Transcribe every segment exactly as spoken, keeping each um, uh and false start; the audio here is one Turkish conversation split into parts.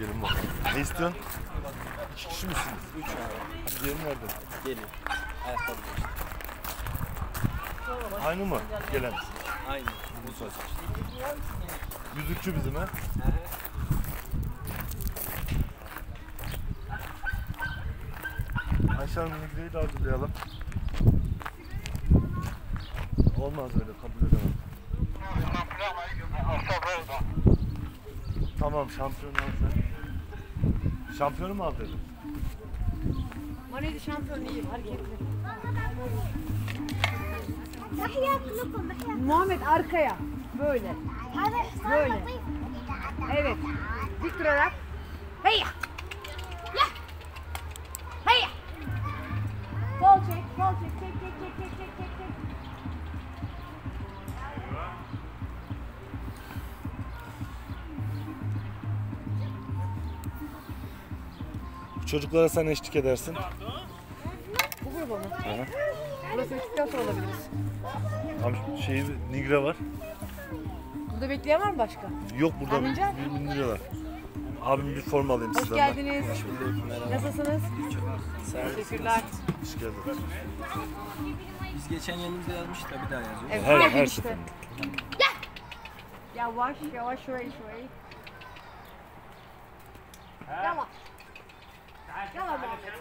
Gelin bakalım. Ne istiyorsun? İki kişi misiniz? Üç abi. Diğeri nerede? Gelin. Ayakkabı. Aynı mı? Gelen. Aynı. Bu saç. Yüzükçü bizim ha. Ayşe Hanım Nigre'yi de hazırlayalım. Olmaz öyle, kabul edemem. Tamam, şampiyonu al sen. Şampiyonu mu al dedim? Manevri şampiyonu iyi, hareketli. Muhammed arkaya, böyle. Böyle. Evet. Dik durarak. Heyya! Ya! Heyya! Sol çek, sol çek, çek, çek, çek, çek, çek, çek, çek. Çocuklara sen eşlik edersin. Bu gruba mı? Hı hı. Burası bittikten sonra olabiliriz. Abi şeyi, Nigre var. Burada bekleyen var mı başka? Yok burada Amca? bir bindiriyorlar. Abim bir forma alayım Hoş sizden. geldiniz. Merhaba. Nasılsınız? Teşekkürler. Hoş geldiniz. Biz geçen yanımızda yazmıştık da bir daha yazıyoruz. Evet, Her, her gün her işte. seferinde. Yavaş, yavaş, şurayı, şurayı. Yavaş. Yavaş.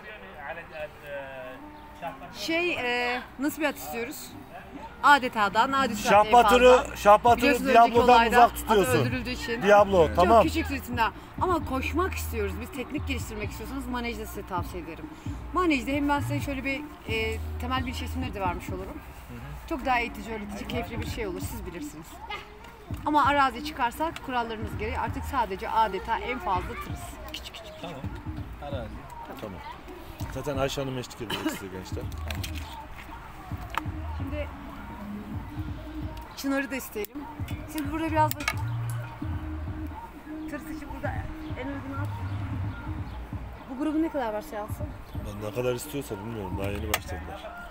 Şey, e, nasıl bir at istiyoruz? Adetadan, adeta Şah Batur'u, Şah Batur'u Biliyorsunuz önceki Diablo'dan olayda uzak at tutuyorsun. öldürüldüğü için. Diablo, Çok tamam. küçük ritimde. Ama koşmak istiyoruz. Biz teknik geliştirmek istiyorsanız manejde size tavsiye ederim. Manejde hem ben size şöyle bir e, temel bir resimleri de vermiş olurum. Çok daha eğitici, öğretici, keyifli bir şey olur. Siz bilirsiniz. Ama araziye çıkarsak kurallarımız gereği artık sadece adeta en fazla tırız. Küçük küçük. Tamam. Arazi. Tamam. Zaten Ayşe Hanım eşlik ediyor size gençler. Şimdi Çınar'ı da isteyelim. Siz burada biraz da tırs için burada en uygun at. Bu grubun ne kadar var seansı? Ben ne kadar istiyorsa bilmiyorum. Daha yeni başladılar.